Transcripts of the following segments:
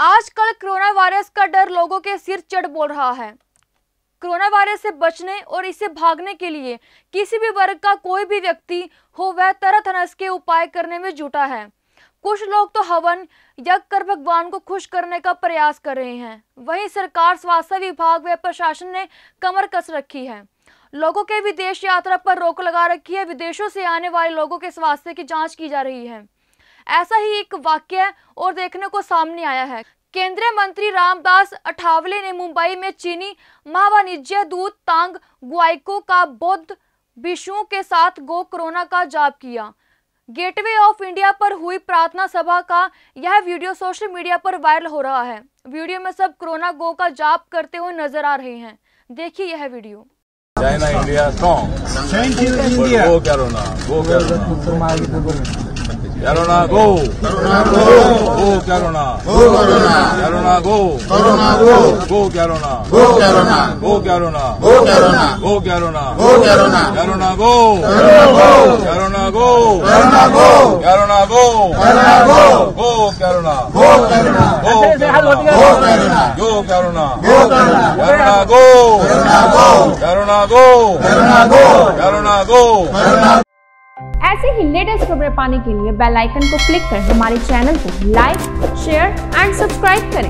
आजकल corona virus का डर लोगों के सिर चढ़ बोल रहा है। कोरोना वायरस से बचने और इससे भागने के लिए किसी भी वर्ग का कोई भी व्यक्ति हो वह तरह तरह के उपाय करने में जुटा है। कुछ लोग तो हवन यज्ञ कर भगवान को खुश करने का प्रयास कर रहे हैं। वहीं सरकार, स्वास्थ्य विभाग व प्रशासन ने कमर कस रखी है। लोगों के विदेश यात्रा पर रोक लगा रखी है। विदेशों से आने वाले लोगों के स्वास्थ्य की जांच की जा रही है। ऐसा ही एक वाकया और देखने को सामने आया है। केंद्रीय मंत्री रामदास अठावले ने मुंबई में चीनी महावाणिज्य दूत तांग गुआइको का बौद्ध भिक्षुओं के साथ गो कोरोना का जाप किया। गेटवे ऑफ इंडिया पर हुई प्रार्थना सभा का यह वीडियो सोशल मीडिया पर वायरल हो रहा है। वीडियो में सब कोरोना गो का जाप करते हुए नजर आ रहे हैं। देखिए यह video. China, India, strong. Thank you, India. Go Corona. Go Corona. Corona, go. Corona, go. Go Corona. Go, Corona. Corona, go. Corona, go. Go Corona. Go, Corona. Go Corona. Go, Corona. Go Corona. Go, Corona. Corona, go. Corona, go. Corona, go. Corona, go. Corona, go. Corona, go. Go Corona. Go, Corona. Go Corona. Go, Corona. Go Corona. Go, Corona. Corona, go. Corona, go. Corona, go. Corona, go. Corona, go. Corona. ऐसे ही latest खबरें पाने के लिए bell icon को click कर हमारे channel को like, share and subscribe करें।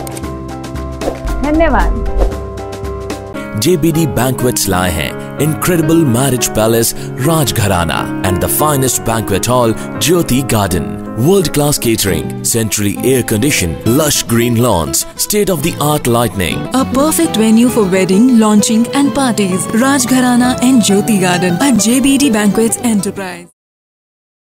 धन्यवाद। JBD Banquets लाए हैं Incredible Marriage Palace Rajgharana and the finest banquet hall Jyoti Garden. World-class catering, centrally air-conditioned, lush green lawns, state-of-the-art lighting. A perfect venue for wedding, launching and parties. Rajgharana and Jyoti Garden at JBD Banquets Enterprise.